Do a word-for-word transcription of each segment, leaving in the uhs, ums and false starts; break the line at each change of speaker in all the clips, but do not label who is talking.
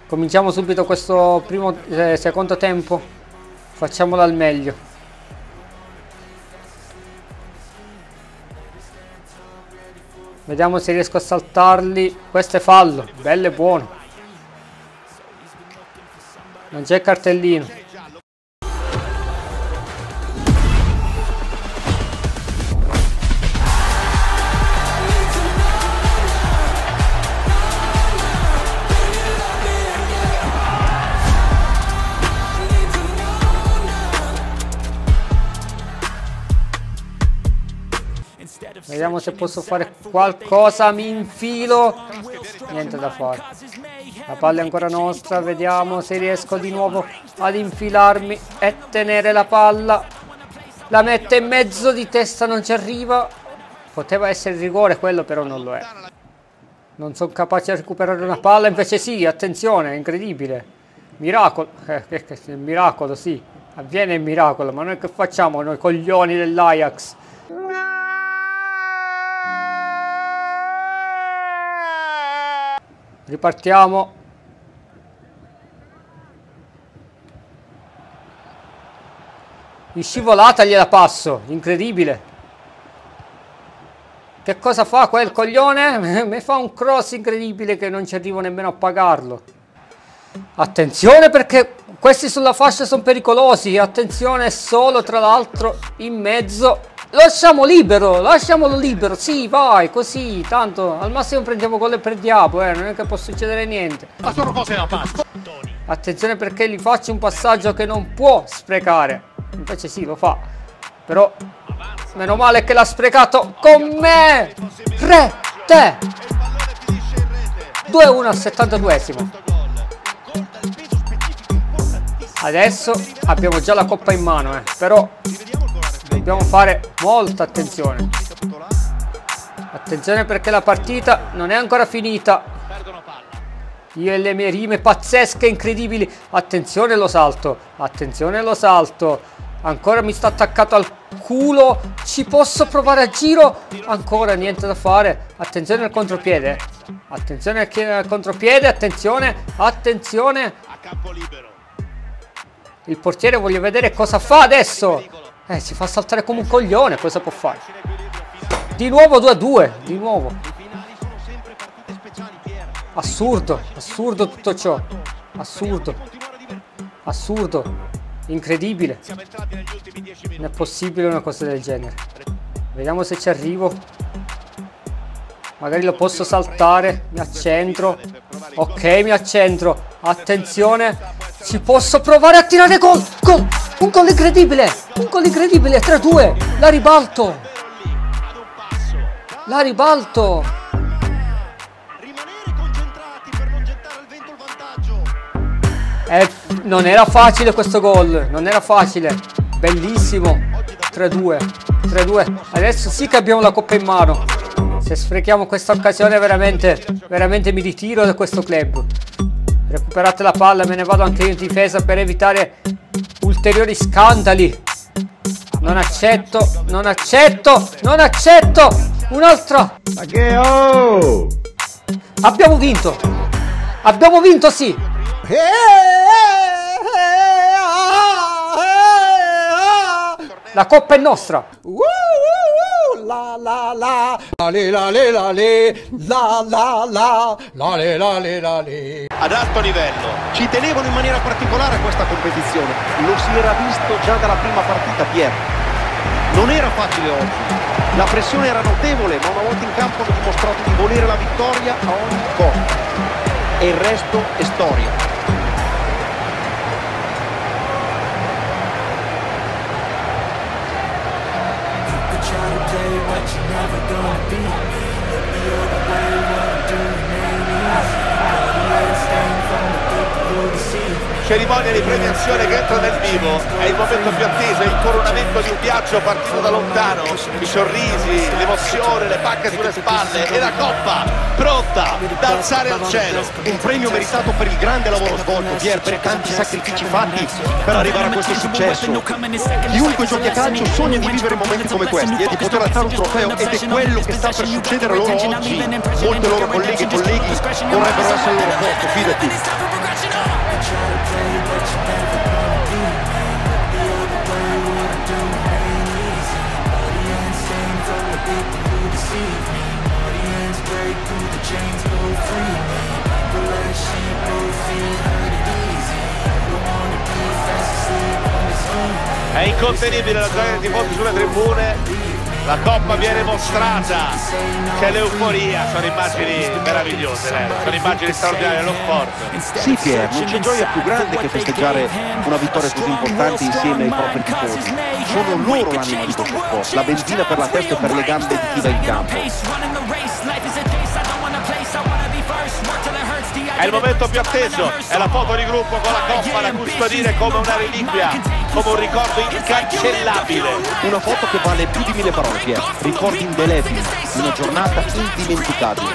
Cominciamo subito questo primo eh, secondo tempo. Facciamolo al meglio. Vediamo se riesco a saltarli. Questo è fallo. Bello e buono. Non c'è cartellino. Vediamo se posso fare qualcosa. Mi infilo. Niente da fare. La palla è ancora nostra. Vediamo se riesco di nuovo ad infilarmi e tenere la palla. La mette in mezzo di testa. Non ci arriva. Poteva essere rigore quello, però non lo è. Non sono capace a recuperare una palla. Invece sì, attenzione, è incredibile. Miracolo. Eh, che, che, miracolo, sì. Avviene il miracolo. Ma noi che facciamo? Noi coglioni dell'Ajax. Ripartiamo. In scivolata gliela passo. Incredibile. Che cosa fa quel coglione? Mi fa un cross incredibile che non ci arrivo nemmeno a pagarlo. Attenzione perché questi sulla fascia sono pericolosi. Attenzione, solo tra l'altro in mezzo. Lasciamo libero, lasciamolo libero. Sì, vai, così. Tanto al massimo prendiamo gol e perdiamo, eh. Non è che può succedere niente. Attenzione perché gli faccio un passaggio che non può sprecare. Invece sì, lo fa. Però meno male che l'ha sprecato con me. Rete. due a uno al settantaduesimo. Adesso abbiamo già la coppa in mano, eh. Però dobbiamo fare molta attenzione. Attenzione perché la partita non è ancora finita. Io e le mie rime pazzesche, incredibili. Attenzione lo salto. Attenzione lo salto. Ancora mi sta attaccato al culo. Ci posso provare a giro? Ancora niente da fare. Attenzione al contropiede. Attenzione al contropiede. Attenzione. Attenzione. Il portiere voglio vedere cosa fa adesso. Eh, si fa saltare come un coglione. Cosa può fare? Di nuovo due a due. Di nuovo. Assurdo. Assurdo tutto ciò. Assurdo. Assurdo. Incredibile. Non è possibile una cosa del genere. Vediamo se ci arrivo. Magari lo posso saltare. Mi accentro. Ok, mi accentro. Attenzione. Ci posso provare a tirare gol. Gol. Un gol incredibile. Un gol incredibile. tre a due. La ribalto. La ribalto. Eh, non era facile questo gol. Non era facile. Bellissimo. tre a due. tre a due. Adesso sì che abbiamo la coppa in mano. Se sprechiamo questa occasione veramente, veramente mi ritiro da questo club. Recuperate la palla, me ne vado anche io in difesa per evitare ulteriori scandali. Non accetto, non accetto, non accetto. Un'altra.
Ma che oh!
Abbiamo vinto. Abbiamo vinto, sì. La coppa è nostra.
La la la la le la le la le la la la la le la le la le.
Ad alto livello, ci tenevano in maniera particolare a questa competizione, lo si era visto già dalla prima partita, Pier. Non era facile oggi, la pressione era notevole, ma una volta in campo hanno dimostrato di volere la vittoria a ogni costo. E il resto è storia.
Cerimonia di premiazione che entra nel vivo, è il momento più atteso, è il coronamento di un viaggio partito da lontano, i sorrisi, l'emozione, le pacche sulle spalle e la coppa pronta da alzare al cielo.
Un premio meritato per il grande lavoro svolto, Pier, per i tanti sacrifici fatti per arrivare a questo successo. Chiunque giochi a calcio sogna di vivere momenti come questi e di poter alzare un trofeo, ed è quello che sta per succedere loro oggi. Molte loro colleghe e colleghi vorrebbero essere al loro posto, fidati.
È incontenibile la gioia dei tifosi sulle tribune, la Coppa viene mostrata, c'è l'euforia, sono immagini meravigliose, eh? Sono immagini straordinarie dello sport.
Sì Pier, non c'è gioia più grande che festeggiare una vittoria così importante insieme ai propri tifosi. Sono loro l'anima di questo sport, la benzina per la testa e per le gambe di chi va in campo.
È il momento più atteso, è la foto di gruppo con la Coppa da custodire come una reliquia, come un ricordo incancellabile.
Una foto che vale più di mille parole, Pier. Ricordi indelebili, una giornata indimenticabile.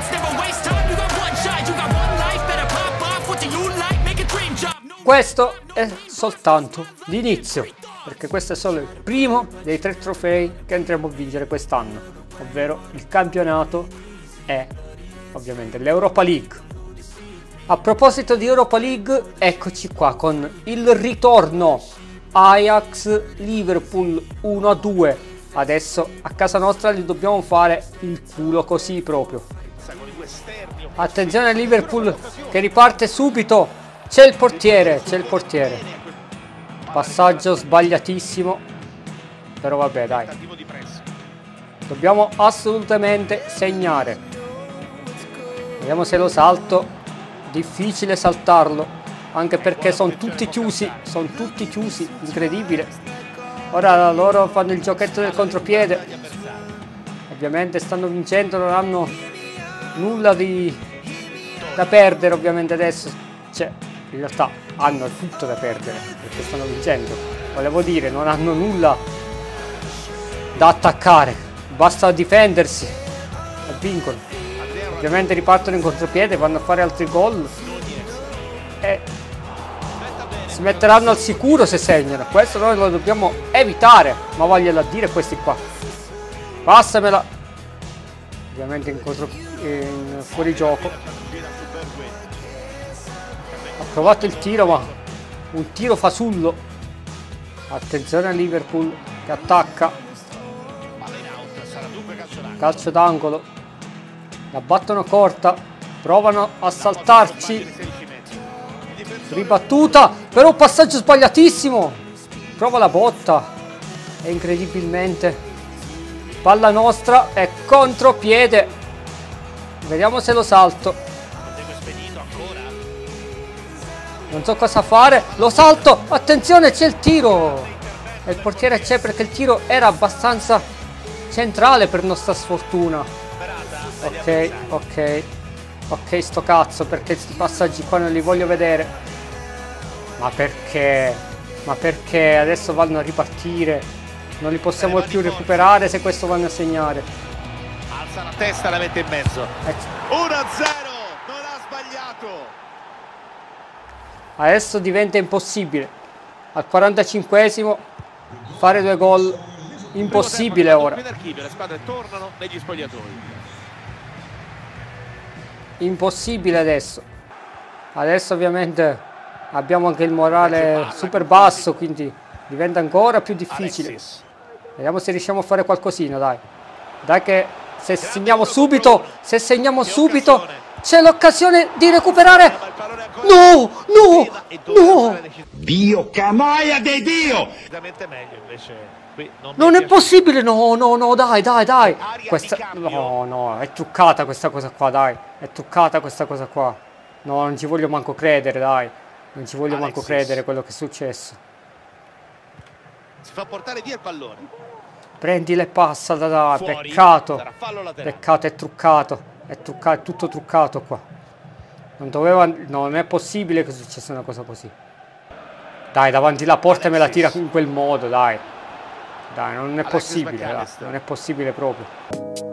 Questo è soltanto l'inizio, perché questo è solo il primo dei tre trofei che andremo a vincere quest'anno, ovvero il campionato e ovviamente l'Europa League. A proposito di Europa League, eccoci qua con il ritorno Ajax Liverpool uno a due. Adesso a casa nostra li dobbiamo fare il culo così proprio. Attenzione a Liverpool che riparte subito. C'è il portiere, c'è il portiere. Passaggio sbagliatissimo. Però vabbè, dai. Dobbiamo assolutamente segnare. Vediamo se lo salto. Difficile saltarlo, anche perché sono tutti chiusi, sono tutti chiusi, incredibile. Ora loro fanno il giochetto del contropiede. Ovviamente stanno vincendo, non hanno nulla di da perdere ovviamente adesso. Cioè, in realtà hanno tutto da perdere, perché stanno vincendo. Volevo dire, non hanno nulla da attaccare, basta difendersi e vincono. Ovviamente ripartono in contropiede, vanno a fare altri gol e si metteranno al sicuro se segnano. Questo noi lo dobbiamo evitare, ma vogliono dire questi qua. Passamela. Ovviamente in, contro... in fuorigioco. Ha provato il tiro, ma un tiro fasullo. Attenzione a Liverpool che attacca. Calcio d'angolo. La battono corta, provano a saltarci, ribattuta, però un passaggio sbagliatissimo, prova la botta e incredibilmente palla nostra è contropiede, vediamo se lo salto, non so cosa fare, lo salto, attenzione c'è il tiro e il portiere c'è perché il tiro era abbastanza centrale per nostra sfortuna. Ok, ok, ok, sto cazzo, perché questi passaggi qua non li voglio vedere. Ma perché? Ma perché adesso vanno a ripartire? Non li possiamo più recuperare se questo vanno a segnare.
Alza la testa e la mette in mezzo. uno a zero, non ha sbagliato.
Adesso diventa impossibile. Al quarantacinquesimo fare due gol. Impossibile ora.
Le squadre tornano negli spogliatoi.
Impossibile adesso. Adesso ovviamente abbiamo anche il morale super basso, quindi diventa ancora più difficile. Vediamo se riusciamo a fare qualcosina, dai. Dai che se segniamo subito, se segniamo subito, c'è l'occasione di recuperare. No, no, no.
Dio, camaia di Dio.
Non è possibile, no, no, no, dai, dai, dai. Questa, no, no, è truccata questa cosa qua, dai. È truccata questa cosa qua. No, non ci voglio manco credere, dai. Non ci voglio manco credere quello che è successo.
Si fa portare via il pallone.
Prendila e passa, da, da. Peccato. Peccato, è truccato. È truccato, è tutto truccato qua. Non doveva, no, non è possibile che successa una cosa così. Dai, davanti alla porta me la tira in quel modo, dai. Dai, non è possibile, dai, non è possibile proprio.